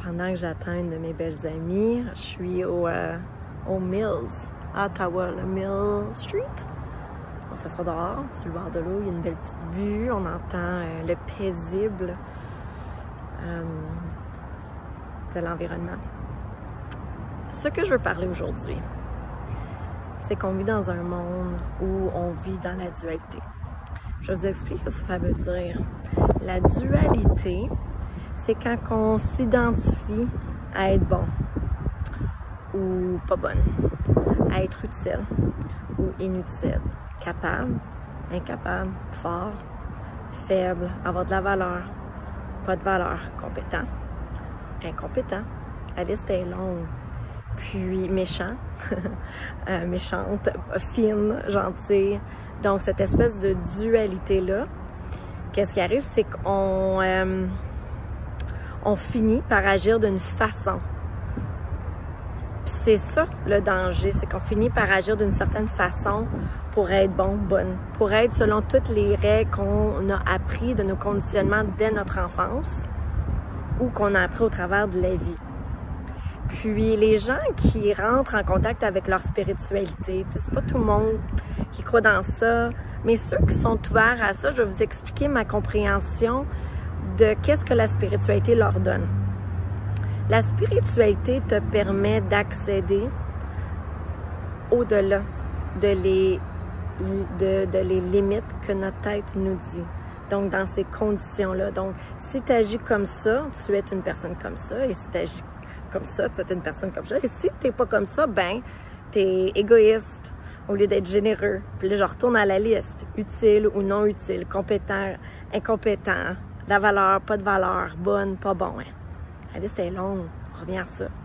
pendant que j'attends une de mes belles amies. Je suis au Mills, à Ottawa, le Mill Street. On s'assoit dehors, sur le bord de l'eau. Il y a une belle petite vue. On entend le paisible de l'environnement. Ce que je veux parler aujourd'hui, c'est qu'on vit dans un monde où on vit dans la dualité. Je vais vous expliquer ce que ça veut dire. La dualité, c'est quand on s'identifie à être bon ou pas bonne, à être utile ou inutile, capable, incapable, fort, faible, avoir de la valeur, pas de valeur, compétent, incompétent. La liste est longue. Puis méchant, méchante, fine, gentille. Donc, cette espèce de dualité-là, qu'est-ce qui arrive, c'est qu'on on finit par agir d'une façon. Puis c'est ça, le danger, c'est qu'on finit par agir d'une certaine façon pour être bon, bonne, pour être selon toutes les règles qu'on a appris de nos conditionnements dès notre enfance ou qu'on a appris au travers de la vie. Puis les gens qui rentrent en contact avec leur spiritualité, c'est pas tout le monde qui croit dans ça, mais ceux qui sont ouverts à ça, je vais vous expliquer ma compréhension de qu'est-ce que la spiritualité leur donne. La spiritualité te permet d'accéder au-delà de les limites que notre tête nous dit. Donc, dans ces conditions-là. Donc, si tu agis comme ça, tu es une personne comme ça. Et si tu agis comme ça, tu es une personne comme ça. Et si tu n'es pas comme ça, ben, tu es égoïste au lieu d'être généreux. Puis là, je retourne à la liste. Utile ou non utile, compétent, incompétent, de la valeur, pas de valeur, bonne, pas bon. Hein. La liste est longue. On revient à ça.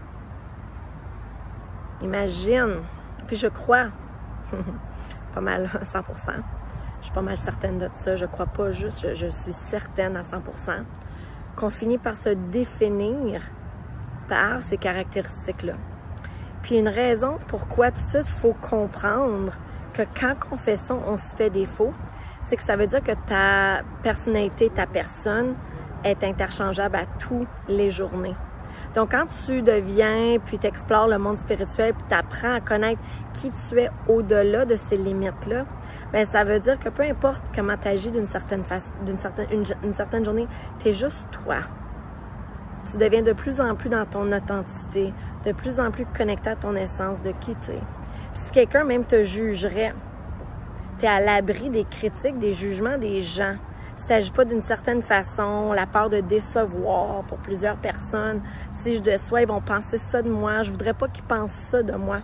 Imagine, puis je crois, pas mal, 100%. Je suis pas mal certaine de ça. Je crois pas juste, je suis certaine à 100% qu'on finit par se définir par ces caractéristiques-là. Puis une raison pourquoi tout de suite il faut comprendre que quand on fait ça, on se fait défaut, c'est que ça veut dire que ta personnalité, ta personne est interchangeable à tous les journées. Donc quand tu deviens, puis tu explores le monde spirituel, puis tu apprends à connaître qui tu es au-delà de ces limites-là, bien ça veut dire que peu importe comment tu agis d'une certaine journée, tu es juste toi. Tu deviens de plus en plus dans ton authenticité, de plus en plus connecté à ton essence de qui tu es. Puis si quelqu'un même te jugerait, tu es à l'abri des critiques, des jugements des gens. Si tu n'agis pas d'une certaine façon, la peur de décevoir pour plusieurs personnes. Si je déçois, ils vont penser ça de moi. Je voudrais pas qu'ils pensent ça de moi.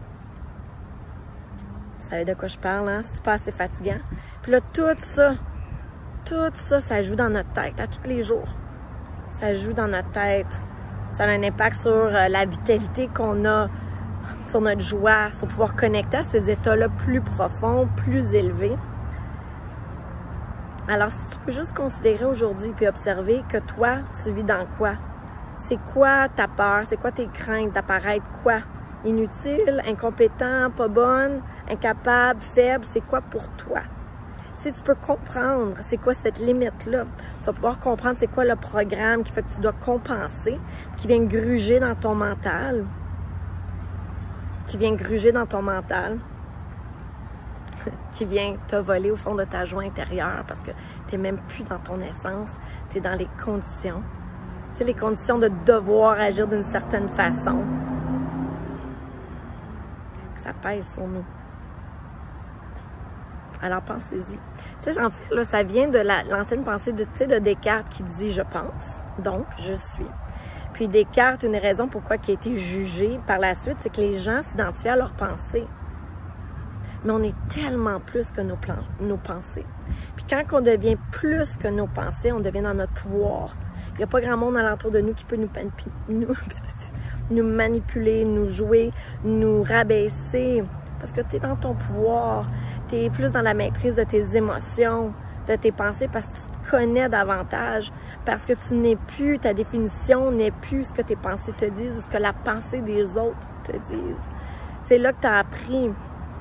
Vous savez de quoi je parle, hein? C'est pas assez fatigant. Puis là, tout ça, ça joue dans notre tête à tous les jours. Ça joue dans notre tête. Ça a un impact sur la vitalité qu'on a, sur notre joie, sur pouvoir connecter à ces états-là plus profonds, plus élevés. Alors, si tu peux juste considérer aujourd'hui puis observer que toi, tu vis dans quoi? C'est quoi ta peur? C'est quoi tes craintes d'apparaître quoi? Inutile, incompétent, pas bonne, incapable, faible, c'est quoi pour toi? Si tu peux comprendre c'est quoi cette limite-là, tu vas pouvoir comprendre c'est quoi le programme qui fait que tu dois compenser, qui vient gruger dans ton mental, qui vient te voler au fond de ta joie intérieure parce que tu n'es même plus dans ton essence, tu es dans les conditions. Tu sais, les conditions de devoir agir d'une certaine façon. Ça pèse sur nous. Alors, pensez-y. Tu sais, en fait, là, ça vient de l'ancienne pensée de Descartes qui dit « je pense, donc je suis ». Puis Descartes, une raison pourquoi il a été jugé par la suite, c'est que les gens s'identifiaient à leurs pensées. Mais on est tellement plus que nos pensées. Puis quand on devient plus que nos pensées, on devient dans notre pouvoir. Il n'y a pas grand monde alentour de nous qui peut nous manipuler, nous jouer, nous rabaisser. Parce que tu es dans ton pouvoir. Tu es plus dans la maîtrise de tes émotions, de tes pensées, parce que tu te connais davantage. Parce que tu n'es plus, ta définition n'est plus ce que tes pensées te disent ou ce que la pensée des autres te disent. C'est là que tu as appris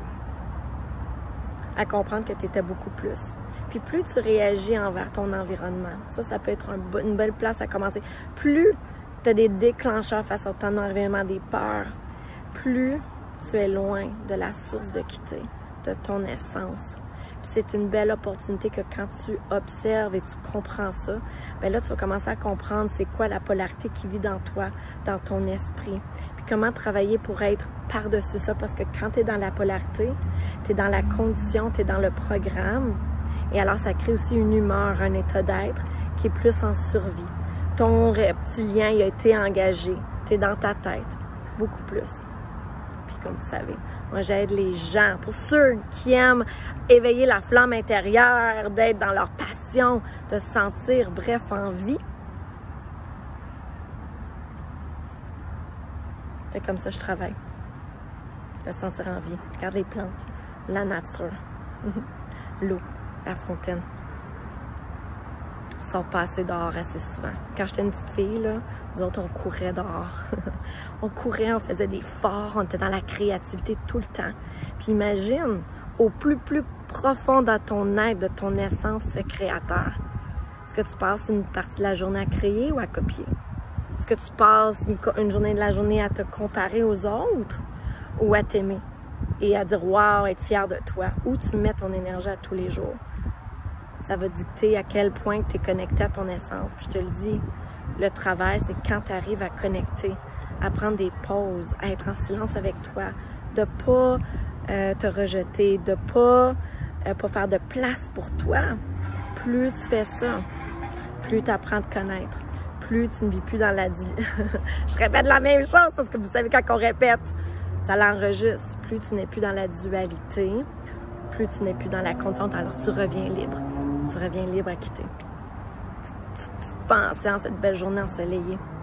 à comprendre que tu étais beaucoup plus. Puis plus tu réagis envers ton environnement, ça peut être une belle place à commencer. Plus tu as des déclencheurs face au ton événement, des peurs, plus tu es loin de la source de quitter, de ton essence. C'est une belle opportunité que quand tu observes et tu comprends ça, bien là, tu vas commencer à comprendre c'est quoi la polarité qui vit dans toi, dans ton esprit. Puis comment travailler pour être par-dessus ça, parce que quand tu es dans la polarité, tu es dans la condition, tu es dans le programme, et alors ça crée aussi une humeur, un état d'être qui est plus en survie. Ton reptilien, il a été engagé, tu es dans ta tête, beaucoup plus. Comme vous savez, moi j'aide les gens, pour ceux qui aiment éveiller la flamme intérieure, d'être dans leur passion, de se sentir, bref, en vie. C'est comme ça que je travaille, de se sentir en vie. Regarde les plantes, la nature, l'eau, la fontaine. On sort passer dehors assez souvent. Quand j'étais une petite fille, là, nous autres, on courait dehors. On courait, on faisait des forts, on était dans la créativité tout le temps. Puis imagine, au plus profond dans ton être, de ton essence, tu es créateur. Est-ce que tu passes une partie de la journée à créer ou à copier? Est-ce que tu passes une journée de la journée à te comparer aux autres ou à t'aimer et à dire « wow », être fier de toi? Où tu mets ton énergie à tous les jours? Ça va dicter à quel point tu es connecté à ton essence. Puis je te le dis, le travail, c'est quand tu arrives à connecter, à prendre des pauses, à être en silence avec toi, de pas te rejeter, de pas faire de place pour toi. Plus tu fais ça, plus tu apprends à te connaître, plus tu ne vis plus dans la... Je répète la même chose parce que vous savez, quand on répète, ça l'enregistre. Plus tu n'es plus dans la dualité, plus tu n'es plus dans la condition, alors tu reviens libre. Tu reviens libre à quitter. Petite pensée en cette belle journée ensoleillée.